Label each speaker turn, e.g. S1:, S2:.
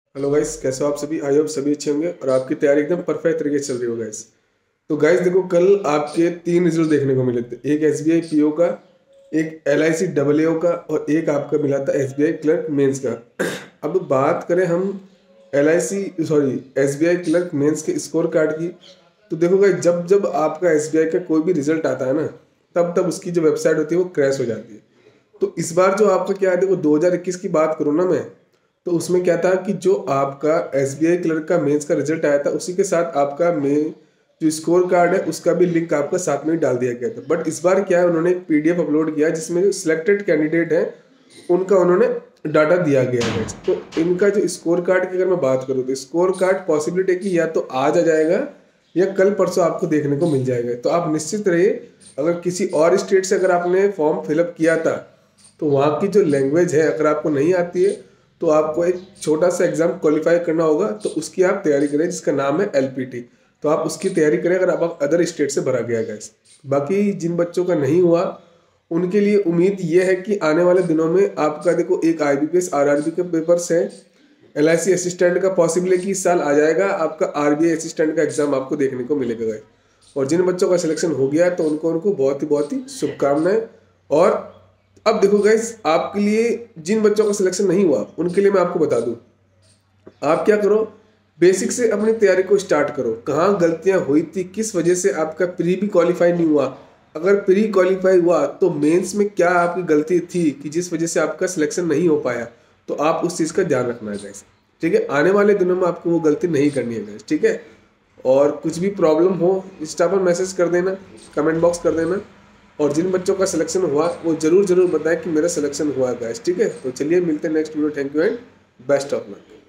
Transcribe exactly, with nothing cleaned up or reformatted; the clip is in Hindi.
S1: हेलो गाइस, कैसे हो आप सभी। आई होप सभी अच्छे होंगे और आपकी तैयारी एकदम परफेक्ट तरीके से चल रही हो गाइस। तो गाइस देखो, कल आपके तीन रिजल्ट देखने को मिले थे। एक S B I P O का, एक L I C double A ओ का और एक आपका मिला था S B I clerk mains का। अब बात करें हम L I C sorry S B I clerk mains के स्कोर कार्ड की, तो देखो गाइस, जब जब आपका एस बी आई का कोई भी रिजल्ट आता है ना, तब तब उसकी जो वेबसाइट होती है वो क्रैश हो जाती है। तो इस बार जो आपका क्या है, देखो दो हज़ार इक्कीस की बात करूँ ना मैं, तो उसमें क्या था कि जो आपका एस बी आई क्लर्क का मेंस का रिजल्ट आया था, उसी के साथ आपका मेन जो स्कोर कार्ड है उसका भी लिंक आपका साथ में ही डाल दिया गया था। बट इस बार क्या है, उन्होंने एक पी डी एफ अपलोड किया जिसमें जो सिलेक्टेड कैंडिडेट है उनका उन्होंने डाटा दिया गया है। तो इनका जो स्कोर कार्ड की अगर मैं बात करूँ, तो स्कोर कार्ड पॉसिबिलिटी कि या तो आज आ जाएगा या कल परसों आपको देखने को मिल जाएगा। तो आप निश्चित रहिए, अगर किसी और स्टेट से अगर आपने फॉर्म फिलअप किया था, तो वहाँ की जो लैंग्वेज है अगर आपको नहीं आती है, तो आपको एक छोटा सा एग्जाम क्वालिफाई करना होगा। तो उसकी आप तैयारी करें, जिसका नाम है एल पी टी। तो आप उसकी तैयारी करें अगर आप अदर स्टेट से भरा गया गैस। बाकी जिन बच्चों का नहीं हुआ, उनके लिए उम्मीद ये है कि आने वाले दिनों में आपका देखो एक I B P S R R B के पेपर्स है, एल आई सी असिस्टेंट का पॉसिबल है कि इस साल आ जाएगा, आपका आर बी आई असिस्टेंट का एग्जाम आपको देखने को मिलेगा गाइस। और जिन बच्चों का सिलेक्शन हो गया है तो उनको उनको बहुत ही बहुत ही शुभकामनाएं। और अब देखो गाइस, आपके लिए जिन बच्चों का सिलेक्शन नहीं हुआ उनके लिए मैं आपको बता दूं, आप क्या करो, बेसिक से अपनी तैयारी को स्टार्ट करो। कहाँ गलतियां हुई थी, किस वजह से आपका प्री भी क्वालिफाई नहीं हुआ, अगर प्री क्वालिफाई हुआ तो मेंस में क्या आपकी गलती थी कि जिस वजह से आपका सिलेक्शन नहीं हो पाया, तो आप उस चीज़ का ध्यान रखना है गाइस। ठीक है, आने वाले दिनों में आपको वो गलती नहीं करनी है गाइस। ठीक है, और कुछ भी प्रॉब्लम हो इंस्टा पर मैसेज कर देना, कमेंट बॉक्स कर देना। और जिन बच्चों का सिलेक्शन हुआ वो जरूर जरूर बताएं कि मेरा सिलेक्शन हुआ गाइस। ठीक है, तो चलिए मिलते हैं next video. Thank you and best of luck.